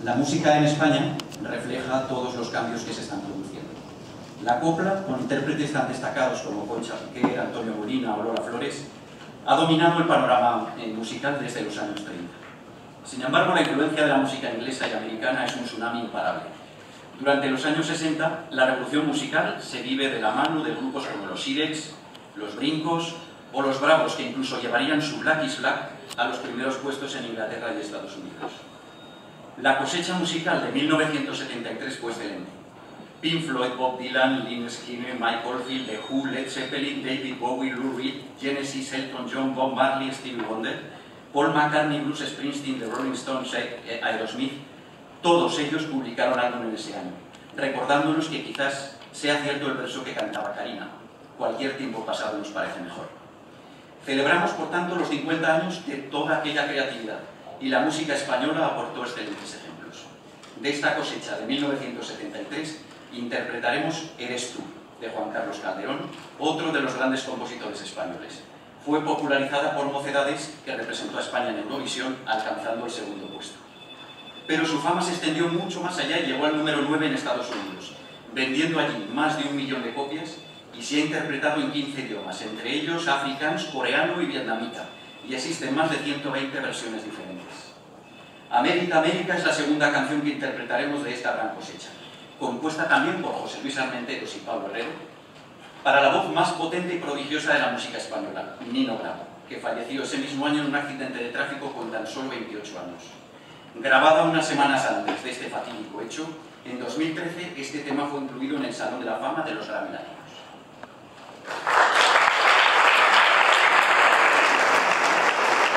La música en España refleja todos los cambios que se están produciendo. La copla, con intérpretes tan destacados como Concha Piquer, Antonio Molina o Lola Flores, ha dominado el panorama musical desde los años 30. Sin embargo, la influencia de la música inglesa y americana es un tsunami imparable. Durante los años 60, la revolución musical se vive de la mano de grupos como los Sirex, los Brincos o los Bravos, que incluso llevarían su Black is Black a los primeros puestos en Inglaterra y Estados Unidos. La cosecha musical de 1973 fue excelente. Pink Floyd, Bob Dylan, Lynyrd Skynyrd, Mike Oldfield, The Who, Led Zeppelin, David Bowie, Lou Reed, Genesis, Elton John, Bob Marley, Stevie Wonder, Paul McCartney, Bruce Springsteen, The Rolling Stones, Aerosmith, todos ellos publicaron álbum en ese año, recordándonos que quizás sea cierto el verso que cantaba Karina: cualquier tiempo pasado nos parece mejor. Celebramos, por tanto, los 50 años de toda aquella creatividad, y la música española aportó excelentes ejemplos. De esta cosecha de 1973 interpretaremos Eres tú, de Juan Carlos Calderón, otro de los grandes compositores españoles. Fue popularizada por Mocedades, que representó a España en Eurovisión, alcanzando el segundo puesto. Pero su fama se extendió mucho más allá y llegó al número 9 en Estados Unidos, vendiendo allí más de 1 millón de copias, y se ha interpretado en 15 idiomas, entre ellos afrikaans, coreano y vietnamita, y existen más de 120 versiones diferentes. América, América es la segunda canción que interpretaremos de esta gran cosecha, compuesta también por José Luis Armenteros y Pablo Herrero, para la voz más potente y prodigiosa de la música española, Nino Bravo, que falleció ese mismo año en un accidente de tráfico con tan solo 28 años. Grabada unas semanas antes de este fatídico hecho, en 2013 este tema fue incluido en el Salón de la Fama de los Grammy Latinos.